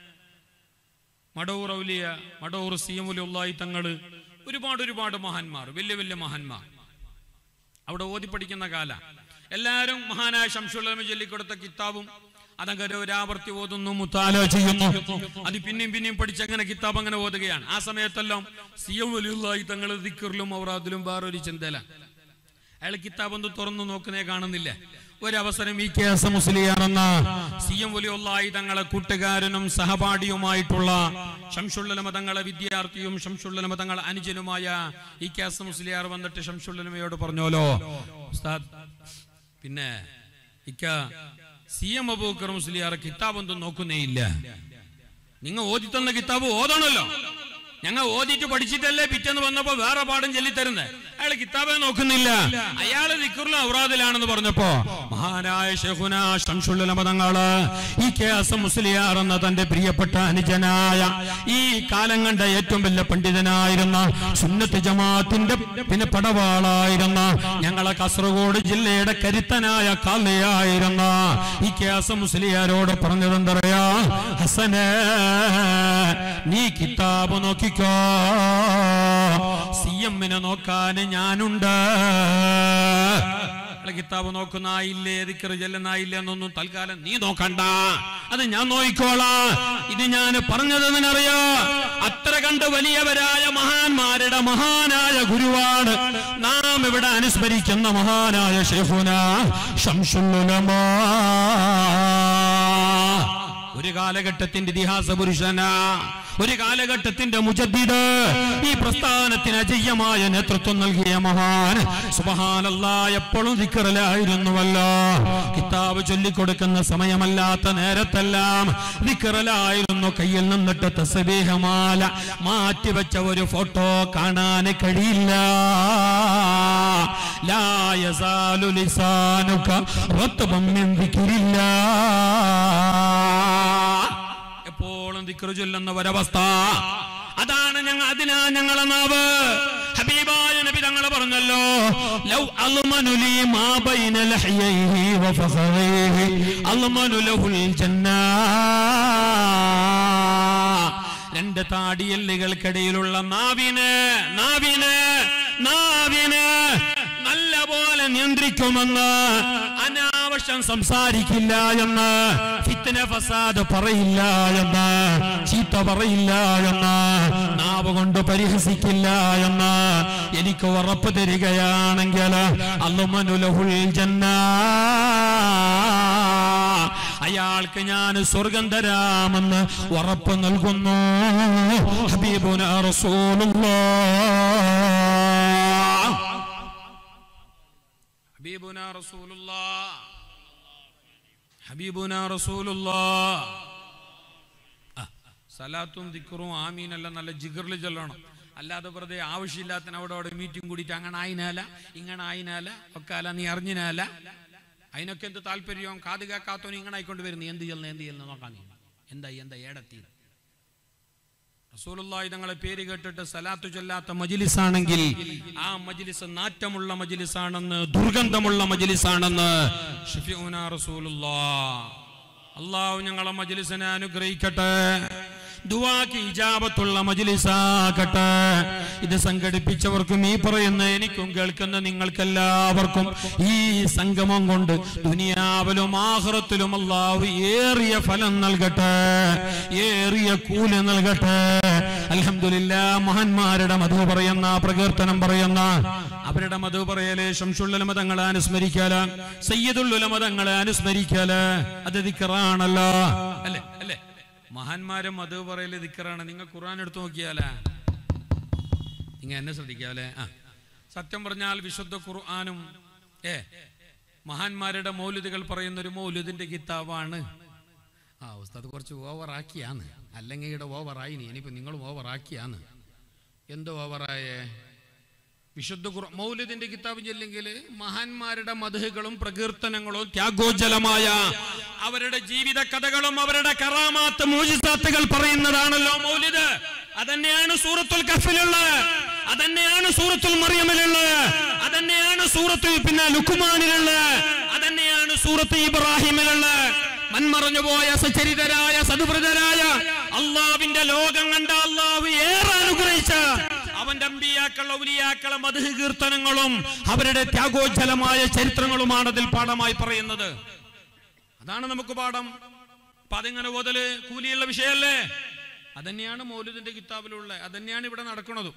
മടവൂർ ഔലിയ മടവൂർ സി എം വലിയുള്ളാഹി തങ്ങള് ഒരുപാട് ഒരുപാട് മഹാന്മാർ, വലിയ വലിയ മഹാന്മാർ അവിടെ ഓതി പഠിക്കുന്ന കാല എല്ലാവരും മഹാനായ ശംസുൽ ഉലമ ചൊല്ലിക്കൊടുത്ത കിതാബും അതങ്ങനെ ഒരാവർത്തി ഓതുന്നു, മുത്താല ചെയ്യുന്നു. അത് പിന്നെയും പിന്നെയും പഠിച്ചങ്ങനെ കിതാബ് അങ്ങനെ ഓതുകയാണ്. ആ സമയത്തെല്ലാം സി എം വലിയുള്ളാഹി തങ്ങൾ ദിക്റിലും ഔറാദിലും വേറൊരു ചിന്തല. അയാൾ കിതാബ് ഒന്ന് തുറന്നു നോക്കുന്നേ കാണുന്നില്ല. ഒരവസരം ഇ കെ ഹസൻ മുസ്ലിയാർ എന്ന സി എം വലിയുള്ളാഹി തങ്ങളെ കൂട്ടുകാരനും സഹപാഠിയുമായിട്ടുള്ള ശംസുൽ ഉലമ തങ്ങളെ വിദ്യാർത്ഥിയും ശംസുൽ ഉലമ തങ്ങളെ അനുജനുമായ ഇ കെ ഹസൻ മുസ്ലിയാർ വന്നിട്ട് ശംസുൽ ഉലമയോട് പറഞ്ഞോലോ, ഉസ്താദ് പിന്നെ ഇക്ക സി എം അബൂബക്കർ മുസ്ലിയാർ കിതാബ് ഒന്നും നോക്കുന്നേ ഇല്ല. നിങ്ങൾ ഓതി തന്ന കിതാബ് ഓതണല്ലോ, ഞങ്ങൾ ഓതിട്ട് പഠിച്ചിട്ടല്ലേ പിറ്റേന്ന് വന്നപ്പോ വേറെ പാഠം ചൊല്ലിത്തരുന്നത്. അയാൾ കിതാബെ നോക്കുന്നില്ല, അയാള് ദിക്റിലും ഔറാദിലാണെന്ന് പറഞ്ഞപ്പോ മഹാനായ ശൈഖുനാ ശംസുൽ ഉലമ തങ്ങള് ഇ കെ ഹസൻ മുസ്ലിയാർ എന്ന തന്റെ പ്രിയപ്പെട്ട അനുജനായ ഈ കാലം കണ്ട ഏറ്റവും വലിയ പണ്ഡിതനായിരുന്ന സുന്നത്ത് ജമാഅത്തിന്റെ പിന്നെ പടവാളായിരുന്ന ഞങ്ങളെ കാസർഗോഡ് ജില്ലയുടെ കരുത്തനായ ഖാളിയായിരുന്ന ഇ കെ ഹസൻ മുസ്ലിയാരോട് പറഞ്ഞതെന്തറിയാ, ഹസനെ നീ കിതാബ് നോക്കിക്കോ, സി എമ്മിനെ നോക്കാൻ ഞാനുണ്ട്. കിതാബ് നോക്കുന്നായില്ലേ, ദിക്ർ ചെല്ലുന്നായില്ലേ എന്നൊന്നും തൽക്കാലം നീ നോക്കണ്ട, അത് ഞാൻ നോക്കിക്കോളാം. ഇത് ഞാൻ പറഞ്ഞതെന്നറിയോ, അത്ര കണ്ട് വലിയവരായ മഹാന്മാരുടെ മഹാനായ ഗുരുവാണ് നാം ഇവിടെ അനുസ്മരിക്കുന്ന മഹാനായ ശൈഖുനാ ശംസുൽ ഉലമ. ഒരു കാലഘട്ടത്തിന്റെ ഇതിഹാസ പുരുഷനാ, ഒരു കാലഘട്ടത്തിന്റെ മുജദ്ദിദ്, ഈ പ്രസ്ഥാനത്തിന് അജയ്യമായ നേതൃത്വം നൽകിയ മഹാൻ. സുബ്ഹാനല്ലാഹ്, എപ്പോഴും ദിക്റിലായിരുന്നുവല്ലോ. കിതാബ് ചൊല്ലിക്കൊടുക്കുന്ന സമയമല്ലാത്ത നേരത്തെല്ലാം ദിക്റിലായിരുന്നു. കയ്യിൽ നിന്നിട്ട് തസ്ബീഹമാല മാറ്റിവെച്ച ഒരു ഫോട്ടോ കാണാൻ കഴിയില്ല. ലാ യസാലു ലിസാനുക റത്ബൻ മിൻ ദിക്രില്ലാഹ്, എപ്പോഴും ദിക്ർ ചൊല്ലുന്ന ഒരവസ്ഥ. അതാണ് ഞങ്ങൾ, അതിനാ ഞങ്ങളെ നാവ്. ഹബീബായ നബി തങ്ങൾ പറഞ്ഞല്ലോ, ലൗ അൽമനു ലി മാ ബൈന ലഹ്യൈഹി വ ഫഖറൈഹി അൽമനു ലഹുൽ ജന്നാ. രണ്ട് താടിയെല്ലുകൾക്കിടയിലുള്ള നാവിന് നാവിന് നാവിന് നല്ല പോലെ നിയന്ത്രിക്കുമെന്ന്, അനാവശ്യ അനാവശ്യം സംസാരിക്കില്ല എന്ന്, ഫിത്ന ഫസാദ് പറയില്ല എന്ന്, ചീത്ത പറയില്ല എന്ന്, നാവ് കൊണ്ട് പരിഹസിക്കില്ല എന്ന് എനിക്ക് ഉറപ്പ് തരികയാണെങ്കിൽ അല്ലാഹുൽ ജന്ന, അയാൾക്ക് ഞാൻ സ്വർഗം തരാമെന്ന് ഉറപ്പ് നൽകുന്നു ഹബീബുനാ റസൂലുള്ളാഹ്. ഹബീബുനാ റസൂലുള്ളാഹ് ഹബീബുനാ റസൂലുള്ളാഹ്. സലാത്തും ദിക്റും ആമീൻ എല്ലാം നല്ല ജിഗറിൽ ചൊല്ലണം. അല്ലാതെ വെറുതെ ആവശ്യമില്ലാത്ത അവിടെ അവിടെ മീറ്റിംഗ് കൂടിയിട്ട് അങ്ങനെ ആയിനാല ഇങ്ങനെ ആയിനാല ഒക്കെ അല്ല നീ അറിഞ്ഞിനാല, അതിനൊക്കെ എന്ത് താല്പര്യവും കാത് കേൾക്കാത്തവന് ഇങ്ങനെ ആയിക്കൊണ്ട് വരുന്നു. എന്ത് ചെല്ലുന്ന എന്ത് ചെല്ലുന്ന നോക്കാൻ നീ എന്താ എന്താ ഏടത്തി. റസൂലുള്ളാഹി തങ്ങളെ പേര് കേട്ടിട്ട് സലാത്തു ചൊല്ലാത്ത മജ്ലിസാണെങ്കിൽ ആ മജ്ലിസ് നാറ്റമുള്ള മജ്ലിസാണെന്ന്, ദുർഗന്ധമുള്ള മജ്ലിസാണെന്ന് ഷഫീഉനാ റസൂലുള്ളാഹ്. അല്ലാഹു ഞങ്ങളെ മജ്ലിസിനെ അനുഗ്രഹിക്കട്ടെ, ദുആക്ക് ഇജാബത്തുള്ള മജ്ലിസാകട്ടെ. ഇത് സംഘടിപ്പിച്ചവർക്കും ഈ പറയുന്ന എനിക്കും കേൾക്കുന്ന നിങ്ങൾക്കെല്ലാവർക്കും ഈ സംഗമം കൊണ്ട് ദുനിയാവിലും ആഖിറത്തിലും അല്ലാഹു ഏറിയ ഫലം നൽകട്ടെ, ഏറിയ കൂലി നൽകട്ടെ. അൽഹംദുലില്ലാഹ്. മഹാന്മാരുടെ മധു പറയുന്ന, പ്രകീർത്തനം പറയുന്ന, അവരുടെ മധു പറയല് ശംസുൽ ഉലമ തങ്ങളെ അനുസ്മരിക്കല്, സയ്യിദുൽ ഉലമ തങ്ങളെ അനുസ്മരിക്കല്, അത് ദിക്റാണല്ലോ അല്ലേ അല്ലേ. മഹാന്മാരെ മധു പറയല് ദിക്റാണ്. നിങ്ങൾ ഖുർആൻ എടുത്തു നോക്കിയാലേ നിങ്ങൾ എന്നെ ശ്രദ്ധിക്കാല്ലേ. ആ സത്യം പറഞ്ഞാൽ വിശുദ്ധ ഖുർആനും ഏ മഹാന്മാരുടെ മൗലിദുകൾ പറയുന്ന ഒരു മൗലിദിന്റെ കിതാബാണ്. ആ ഉസ്താദ് കുറച്ച് ഓവറാക്കിയാന്ന്, അല്ലെങ്കിൽ ഇവിടെ ഓവറായി, ഇനിയിപ്പോ നിങ്ങളും ഓവറാക്കിയാന്ന്. എന്തോ ഓവറായേ? വിശുദ്ധ ഖുർആൻ മൗലിദിന്റെ കിതാബ് ചെല്ലെങ്കിൽ മഹാന്മാരുടെ മദ്ഹുകളും പ്രകീർത്തനങ്ങളും ത്യാഗോജ്ജലമായ അവരുടെ ജീവിത കഥകളും അവരുടെ കറാമാത്ത് മുഅ്ജിസാത്തുകൾ പറയുന്നതാണല്ലോ മൗലിദ്. അതന്നെയാണ് സൂറത്തുൽ കഹ്ഫിലുള്ളത്, അതന്നെയാണ് സൂറത്തുൽ മറിയമിലുള്ളത്, അതന്നെയാണ് സൂറത്തുൽ പിന്നെ ലുഖ്മാനിലുള്ളത്, അതന്നെയാണ് സൂറത്ത് ഇബ്രാഹിമിലുള്ളത്. മൺമറഞ്ഞു പോയ സചരിതരായ സദ്വൃതരായ അള്ളാഹുവിന്റെ ലോകം കണ്ട അള്ളാഹു ഏറെ അനുഗ്രഹിച്ച അവന്റെ അമ്പിയാക്കൾ ഔലിയാക്കളെ മദ്ഹ് കീർത്തനങ്ങളും അവരുടെ ത്യാഗോജ്ജലമായ ചരിത്രങ്ങളുമാണ് അതിൽ പാഠമായി പറയുന്നത്. അതാണ് നമുക്ക് പാഠം. അപ്പൊ അതിങ്ങനെ ഓതല് കൂലിയുള്ള വിഷയല്ലേ? അതന്നെയാണ് മൗലിദിന്റെ കിതാബിലുള്ള, അതന്നെയാണ് ഇവിടെ നടക്കുന്നത്.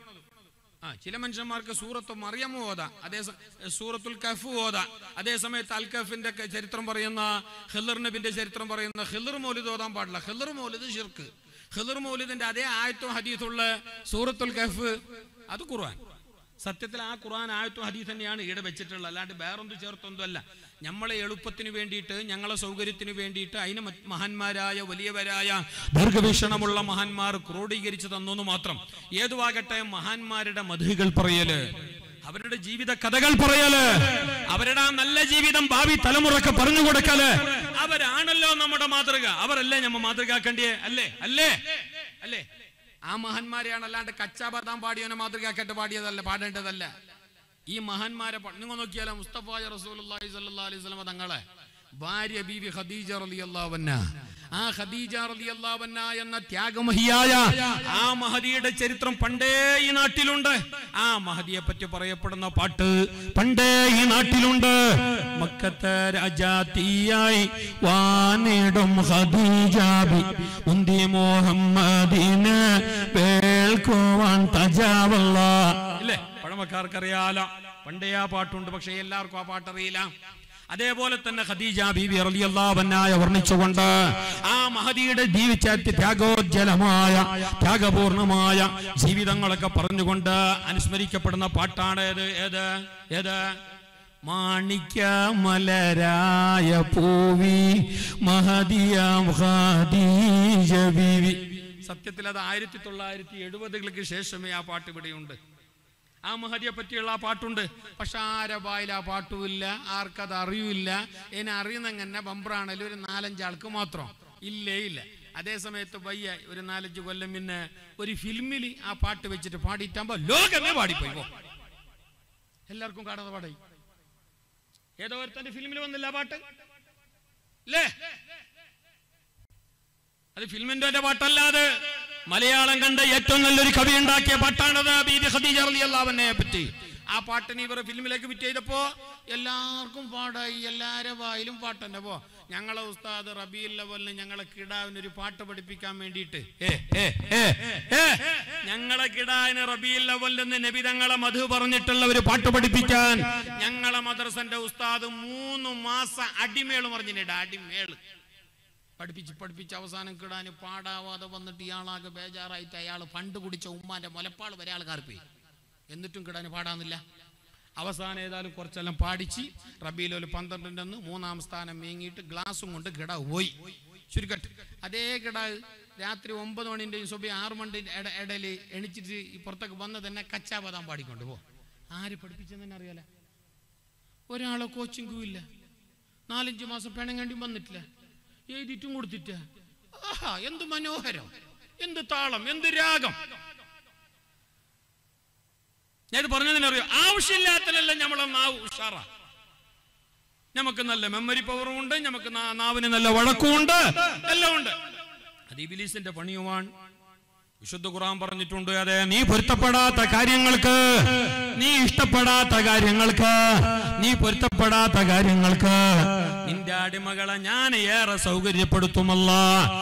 ആ ചില മനുഷ്യന്മാർക്ക് സൂറത്ത് മറിയം ഓതാ, അതേ സൂറത്തുൽ കഹ്ഫ് ഓതാ, അതേ സമയത്ത് അൽ കഹ്ഫിന്റെ ചരിത്രം പറയുന്ന ഖിളർ നബിന്റെ ചരിത്രം പറയുന്ന ഖിളർ മൗലിദ് ഓതാൻ പാടില്ല. ഖിളർ മൗലിദ് ശിർക്ക്. ഖിളർ മൗലിദിന്റെ അതേ ആയത്തും ഹദീസുള്ള സൂറത്തുൽ കഹ്ഫ് അത് ഖുർആൻ. സത്യത്തിൽ ആ ഖുർആൻ ആയത്തും ഹദീസ് തന്നെയാണ് ഇവിടെ വെച്ചിട്ടുള്ളത്, അല്ലാണ്ട് വേറൊന്നും ചേർത്തൊന്നും അല്ല. നമ്മളെ എളുപ്പത്തിന് വേണ്ടിയിട്ട്, ഞങ്ങളെ സൗകര്യത്തിന് വേണ്ടിയിട്ട് അതിന് മഹാന്മാരായ വലിയവരായ ദീർഘവീക്ഷണമുള്ള മഹാന്മാർ ക്രോഡീകരിച്ചു തന്നു മാത്രം. ഏതുവാകട്ടെ മഹാന്മാരുടെ മദ്ഹുകൾ പറയല്, അവരുടെ ജീവിത കഥകൾ പറയല്, അവരുടെ ആ നല്ല ജീവിതം ഭാവി തലമുറക്ക് പറഞ്ഞു കൊടുക്കല്, അവരാണല്ലോ നമ്മുടെ മാതൃക. അവരല്ലേ നമ്മ മാതൃകാക്കേണ്ടിയേ? അല്ലേ അല്ലേ അല്ലേ? ആ മഹാന്മാരെയാണ്, അല്ലാണ്ട് കച്ചാബദാം പാടിയവനെ മാതൃകാക്കേട്ട് പാടിയതല്ല, പാടേണ്ടതല്ല. ഈ മഹാന്മാരെ നിങ്ങൾ നോക്കിയാലോ, മുസ്തഫ റസൂലുള്ളാഹി സ്വല്ലല്ലാഹു അലൈഹി വസല്ലം തങ്ങളെ ഭാര്യ ബീവി ഖദീജ റളിയല്ലാഹു അൻഹ, ആ ഖദീജ റളിയല്ലാഹു അൻഹ എന്ന ത്യാഗമഹിയായ ആ മഹദിയുടെ ചരിത്രം പണ്ടേ ഈ നാട്ടിലുണ്ട്. ആ മഹദിയെ പറ്റി പറയപ്പെടുന്ന പാട്ട് പണ്ടേ ഈ നാട്ടിലുണ്ട്. മക്കത്തെ രാജാത്തിയായി വാണിടും ഖദീജ ബി മുന്തി മുഹമ്മദിനെ വേൾക്കുവാൻ തജാവല്ല. ഇല്ലേ, പഴമക്കാർക്കറിയാലോ, പണ്ടേ ആ പാട്ടുണ്ട്. പക്ഷെ എല്ലാവർക്കും ആ പാട്ടറിയില്ല. അതേപോലെ തന്നെ ഖദീജ ബീവി റളിയല്ലാഹു അൻഹയെ വർണ്ണിച്ചുകൊണ്ട് ആ മഹദിയുടെ ജീവിച്ച ത്യാഗോജ്ജലമായ ത്യാഗപൂർണമായ ജീവിതങ്ങളൊക്കെ പറഞ്ഞുകൊണ്ട് അനുസ്മരിക്കപ്പെടുന്ന പാട്ടാണ് ഏത് ഏത് ഏത് മാണിക്യ മലരായ പൂവി മഹദിയാം ഖദീജ ബീവി. സത്യത്തിൽ അത് ആയിരത്തി തൊള്ളായിരത്തി എഴുപതുകൾക്ക് ശേഷമേ ആ പാട്ട് ഇവിടെയുണ്ട്. ആ മഹദിയെ പറ്റിയുള്ള ആ പാട്ടുണ്ട്. പക്ഷെ ആരെ വായിൽ ആ പാട്ടുമില്ല, ആർക്കത് അറിയില്ല. എന്നെ അറിയുന്നെങ്ങനെ ബംബ്രാണല്ലോ ഒരു നാലഞ്ചാൾക്ക് മാത്രം, ഇല്ലേ ഇല്ല. അതേ സമയത്ത് വയ്യ ഒരു നാലഞ്ച് കൊല്ലം പിന്നെ ഒരു ഫിലിമിൽ ആ പാട്ട് വെച്ചിട്ട് പാടിയിട്ടാകുമ്പോ ലോകമേ പാടിപ്പോയി. എല്ലാവർക്കും കാണുന്ന പാടായി. ഏതോ ഒരുത്തന്റെ ഫിലിമിൽ വന്നില്ല ആ പാട്ട് അല്ലേ? അത് ഫിലിമിന്റെ പാട്ടല്ലാതെ മലയാളം കണ്ട ഏറ്റവും നല്ലൊരു കവി ഉണ്ടാക്കിയ പാട്ടാണത് ബീബി ഖദീജ റളിയല്ലാഹു അൻഹയെ പറ്റി. ആ പാട്ടിനെ ഇവർ ഫിലിമിലേക്ക് ഫിറ്റ് ചെയ്തപ്പോ എല്ലാവർക്കും പാടായി, എല്ലാവരുടെ വായിലും പാട്ടന്നെ. പോ ഞങ്ങളെ ഉസ്താദ് റബീഉൽ അവ്വലിന് ഞങ്ങളെ കിടാവിനൊരു പാട്ട് പഠിപ്പിക്കാൻ വേണ്ടിയിട്ട് ഞങ്ങളെ കിടാവിന് റബീഉൽ അവ്വലിന് നബി തങ്ങളെ മധു പറഞ്ഞിട്ടുള്ള ഒരു പാട്ട് പഠിപ്പിക്കാൻ ഞങ്ങളെ മദ്രസന്റെ ഉസ്താദ് മൂന്ന് മാസം അടിമേള് പറഞ്ഞിട്ട് അടിമേള് പഠിപ്പിച്ച് പഠിപ്പിച്ച് അവസാനം കിടാന് പാടാവാതെ വന്നിട്ട് ഇയാളാകെ ബേജാറായിട്ട് അയാൾ പണ്ട് കുടിച്ച ഉമ്മാന്റെ മുലപ്പാൾ വരെ ആൾ കാർപ്പോയി. എന്നിട്ടും കിടാന് പാടാന്നില്ല. അവസാനം ഏതായാലും കുറച്ചെല്ലാം പാടിച്ച് റബീഉൽ അവ്വൽ പന്ത്രണ്ടിൻ്റെ അന്ന് മൂന്നാം സ്ഥാനം നീങ്ങിയിട്ട് ഗ്ലാസും കൊണ്ട് കിടാവ് പോയി. ചുരുക്കട്ട് അതേ കിടാവ് രാത്രി ഒമ്പത് മണിൻ്റെയും സുബഹി ആറ് മണിൻ്റെ ഇടയിൽ എണിച്ചിട്ട് പുറത്തേക്ക് വന്ന് തന്നെ കച്ചാബദാം പാടിക്കൊണ്ട് പോ. ആര് പഠിപ്പിച്ചെന്ന് തന്നെ അറിയാല. ഒരാളെ കോച്ചിങ്ങും ഇല്ല. നാലഞ്ച് മാസം പിണങ്ങേണ്ടി വന്നിട്ടില്ല. എഴുതിയിട്ടും കൊടുത്തിട്ട. ആഹാ, എന്ത് മനോഹരം, എന്ത് താളം, എന്ത് രാഗം. ഞാൻ പറഞ്ഞതിനറിയോ, ആവശ്യമില്ലാത്തതല്ല നമ്മളെ നാവ് ഉഷാറ. നമുക്ക് നല്ല മെമ്മറി പവറും ഉണ്ട്, നമുക്ക് നാവിന് നല്ല വഴക്കുമുണ്ട്, എല്ലാം ഉണ്ട്. അത് ഇബ്ലീസിന്റെ പണിയുമാണ്. വിശുദ്ധ ഖുർആൻ പറഞ്ഞിട്ടുണ്ട്, അതെ, നീ പൊരുത്തപ്പെടാത്ത കാര്യങ്ങൾക്ക്, നീ ഇഷ്ടപ്പെടാത്ത കാര്യങ്ങൾക്ക്, നീ പൊരുത്തപ്പെടാത്ത കാര്യങ്ങൾക്ക് നിന്റെ അടിമകളെ ഞാൻ ഏറെ സൗകര്യപ്പെടുത്തുമല്ല.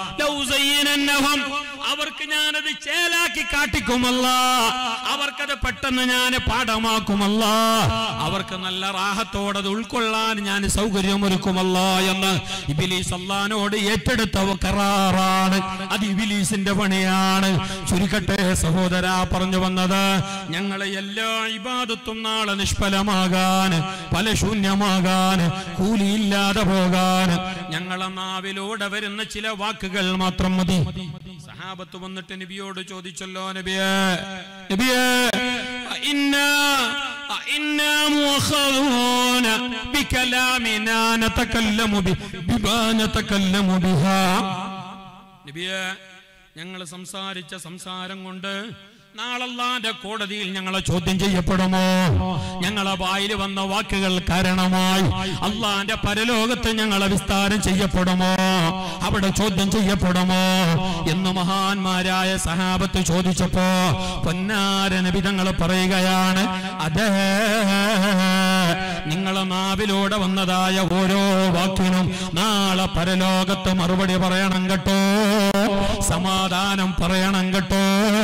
അവർക്ക് ഞാനത് ചേലാക്കി കാട്ടിക്കുമല്ല. അവർക്കത് പെട്ടെന്ന് ഞാൻ പാഠമാക്കുമല്ല. അവർക്ക് നല്ല റാഹത്തോടെ ഉൾക്കൊള്ളാൻ ഞാൻ സൗകര്യമൊരുക്കുമല്ല എന്ന് ഇബ്ലീസ് അല്ലാഹുവിനോട് ഏറ്റെടുത്ത കരാറാണ്. അത് ഇബ്ലീസിന്റെ പണിയാണ്. ചുരുക്കട്ടെ സഹോദര, പറഞ്ഞു വന്നത്, ഞങ്ങളെ എല്ലാ ഇബാദത്തും നാളെ നിഷ്ഫലമാകാൻ, ഫലശൂന്യമാകാൻ, കൂലിയില്ലാതെ പോകാൻ ഞങ്ങളെ നാവിലൂടെ വരുന്ന ചില വാക്കുകൾ മാത്രം മതി. സഹാബത്ത് വന്നിട്ട് നബിയോട് ചോദിച്ചല്ലോ, നബിയേ നബിയേ ഇന്നാ ഇന്നാ മുഖദൂന ബികലാമിനാ നതകല്ലമു ബിമാ നതകല്ലമു ബിഹാ. നബിയേ, ഞങ്ങൾ സംസാരിച്ച സംസാരം കൊണ്ട് നാളെ അല്ലാഹുവിന്റെ കോടതിയിൽ ഞങ്ങളെ ചോദ്യം ചെയ്യപ്പെടുമോ? ഞങ്ങളെ വായിൽ വന്ന വാക്കുകൾ കാരണമായി അല്ലാഹുവിന്റെ പരലോകത്ത് ഞങ്ങളെ വിസ്താരം ചെയ്യപ്പെടുമോ? അവിടെ ചോദ്യം ചെയ്യപ്പെടുമോ എന്ന് മഹാന്മാരായ സഹാബത്ത് ചോദിച്ചപ്പോ പൊന്നാര നബി തങ്ങൾ പറയുകയാണ്, അതെ, നിങ്ങളെ നാവിലൂടെ വന്നതായ ഓരോ വാക്കിനും നാളെ പരലോകത്ത് മറുപടി പറയണം കേട്ടോ, സമാധാനം പറയണം കേട്ടോ.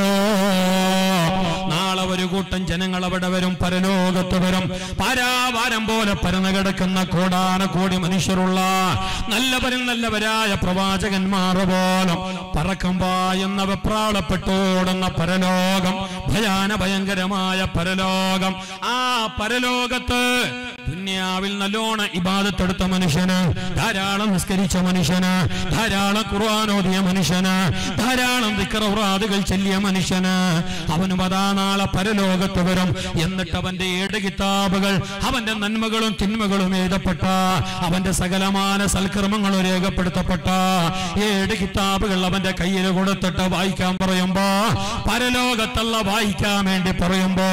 നാളെ ഒരു കൂട്ടം ജനങ്ങൾ അവിടെ വരും, പരലോകത്ത് വരും. പാരാവാരം പോലെ പരന്നു കിടക്കുന്ന കോടാന കോടി മനുഷ്യരുള്ള നല്ലവരും നല്ലവരായ പ്രവാചകന്മാർ പോലും പറക്കം പായുന്ന വെപ്രാളപ്പെട്ടോടുന്ന പരലോകം, ഭയാന ഭയങ്കരമായ പരലോകം. ആ പരലോകത്ത് ദുനിയാവിൽ നല്ലോണം ഇബാദത്തെടുത്ത മനുഷ്യന്, ധാരാളം നിസ്കരിച്ച മനുഷ്യന്, ധാരാളം ഖുർആൻ ഓതിയ മനുഷ്യന്, ധാരാളം ദിക്റുകൾ ചൊല്ലിയ മനുഷ്യന്, അവനും അതാ നാളെ പരലോകത്ത് വരും. എന്നിട്ട് അവന്റെ ഏഴ് കിതാബുകൾ, അവന്റെ നന്മകളും തിന്മകളും എഴുതപ്പെട്ട, അവന്റെ സകലമാന സൽക്കർമ്മങ്ങളും രേഖപ്പെടുത്തപ്പെട്ട ഏഴ് കിതാബുകൾ അവന്റെ കയ്യിൽ കൊടുത്തിട്ട് വായിക്കാൻ പറയുമ്പോ, പരലോകത്തുള്ള വായിക്കാൻ വേണ്ടി പറയുമ്പോ,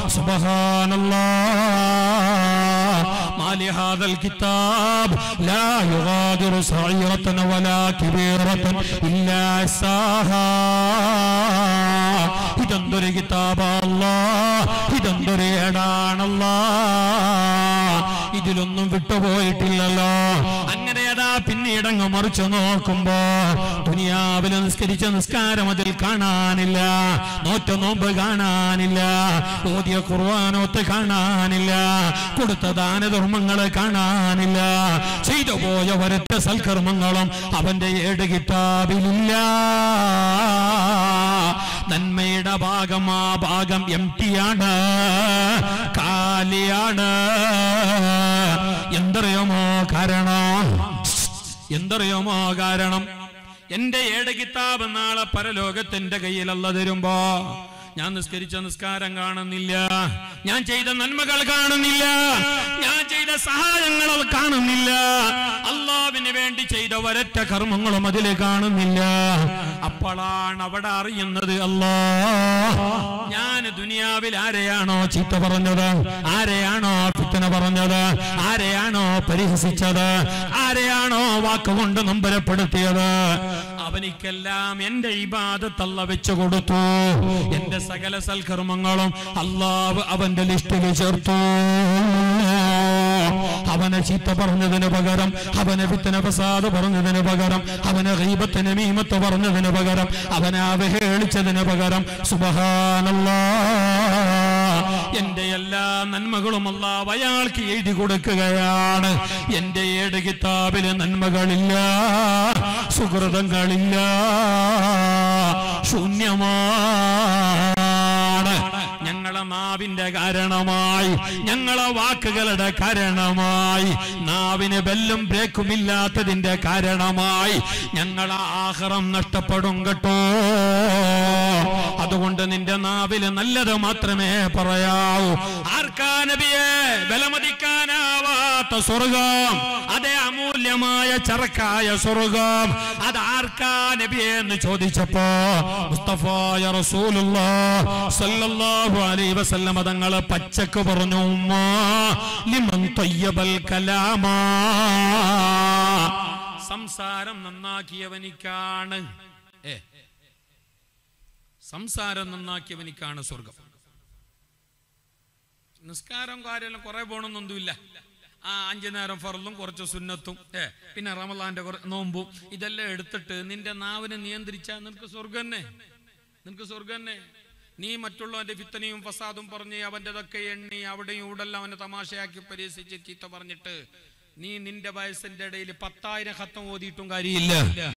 സുബ്ഹാനല്ലാഹ് ما لهذا الكتاب لا يغادر صغيرة ولا كبيرة إلا أحصاها. ഇതെന്തൊരു കിതാബല്ലാ, ഇതെന്തൊരു ഏടാണല്ലാ, ഇതിലൊന്നും വിട്ടുപോയിട്ടില്ലല്ലോ. അങ്ങനെ അതാ പിന്നീടങ്ങ് മറിച്ചു നോക്കുമ്പോ ദുനിയാവിൽ നിസ്കരിച്ച നിസ്കാരം അതിൽ കാണാനില്ല, നോറ്റ നോമ്പ് കാണാനില്ല, ഓതിയ ഖുർആനോത്ത് കാണാനില്ല, കൊടുത്ത ദാനധർമ്മങ്ങള് കാണാനില്ല, ചെയ്തു പോയ ഒരൊറ്റ സൽക്കർമ്മങ്ങളും അവന്റെ ഏഴ് കിതാബിലില്ല. നന്മയുടെ ഭാഗം, ആ ഭാഗം എം ടിയാണ്, കാലിയാണ്. എന്തറിയുമോ കാരണം? എന്തറിയുമോ കാരണം? എന്റെ ഏഴ് കിതാബ് നാളെ പരലോകത്തിന്റെ കയ്യിൽ അല്ലാഹു തരുമ്പോ ഞാൻ നിസ്കരിച്ച നിസ്കാരം കാണുന്നില്ല, ഞാൻ ചെയ്ത നന്മകൾ കാണുന്നില്ല, ഞാൻ ചെയ്ത സഹായങ്ങൾ കാണുന്നില്ല, അല്ലാഹുവിന് വേണ്ടി ചെയ്ത ഒരൊറ്റ കർമ്മങ്ങളും അതിൽ കാണുന്നില്ല. അപ്പോഴാണ് അവിടെ അറിയുന്നത്, അല്ലാഹ്, ഞാൻ ദുനിയാവിൽ ആരെയാണോ ചീത്ത പറഞ്ഞത്, ആരെയാണോ ഫിത്ന പറഞ്ഞത്, ആരെയാണോ പരിഹസിച്ചത്, ആരെയാണോ വാക്കുകൊണ്ട് നൊമ്പരപ്പെടുത്തിയത്, അവനിക്കെല്ലാം എന്റെ ഇബാദത്ത് അല്ലാഹു വെച്ചു കൊടുത്തു. എന്റെ സകല സൽക്കർമ്മങ്ങളും അല്ലാഹു അവന്റെ ലിസ്റ്റിൽ ചേർത്തു. അവനെ ചീത്ത പറഞ്ഞതിന് പകരം, അവനെ ഫിത്ന ഫസാദ് പറഞ്ഞതിന് പകരം, അവനെ ഗീബത്ത് നമീമത്ത് പറഞ്ഞതിന് പകരം, അവനെ അവഹേളിച്ചതിന് പകരം സുബ്ഹാനല്ലാഹ് എന്റെ എല്ലാ നന്മകളും അല്ലാഹു അയാൾക്ക് എഴുതി കൊടുക്കുകയാണ്. എന്റെ ഏഴ് കിതാബില് നന്മകളില്ല, സുഹൃതങ്ങളില്ല, ശൂന്യമാണ്. ഞങ്ങളെ നാവിന്റെ കാരണമായി, ഞങ്ങളെ വാക്കുകളുടെ കാരണമായി, നാവിന് ബെല്ലും ബ്രേക്കുമില്ലാത്തതിന്റെ കാരണമായി ഞങ്ങളെ ആഖിറം നഷ്ടപ്പെടും കേട്ടോ. അതുകൊണ്ട് നിന്റെ നാവില് നല്ലത് മാത്രമേ പറയാവൂ. ആർക്കാ നബിയെ വിലമതിക്കാനാവാത്ത സ്വർഗം, അതേ അമൂല്യമായ ചരക്കായ സ്വർഗം, അത് ആർക്കാ നബിയെ എന്ന് ചോദിച്ചപ്പോ മുസ്തഫായ റസൂലുള്ളാഹി സ്വല്ലല്ലാഹു അലൈഹി വസല്ലം തങ്ങൾ പച്ചക്ക് പറഞ്ഞു, ഉമ്മാ ലിമൻ തയ്യബൽ കലാമ, സംസാരം നന്നാക്കിയവനിക്കാണ്, ഏ സംസാരം നന്നാക്കിയവനിക്കാണ് സ്വർഗം. നിസ്കാരം കാര്യം കുറെ പോകണമെന്നൊന്നുമില്ല. ആ അഞ്ചു നേരം ഫർളും കുറച്ച് സുന്നത്തും ഏ പിന്നെ റമളാന്റെ നോമ്പും ഇതെല്ലാം എടുത്തിട്ട് നിന്റെ നാവിനെ നിയന്ത്രിച്ചാൽ നിനക്ക് സ്വർഗം തന്നെ, നിനക്ക് സ്വർഗം തന്നെ. നീ മറ്റുള്ളവന്റെ ഫിത്തനയും ഫസാദും പറഞ്ഞ് അവൻ്റെതൊക്കെ എണ്ണി അവിടെയും ഇവിടെല്ലാം അവനെ തമാശയാക്കി പരിഹസിച്ച് ചീത്ത പറഞ്ഞിട്ട് നീ നിന്റെ വയസ്സിന്റെ ഇടയിൽ പത്തായിരം ഖത്തം ഓതിയിട്ടും കാര്യമില്ല.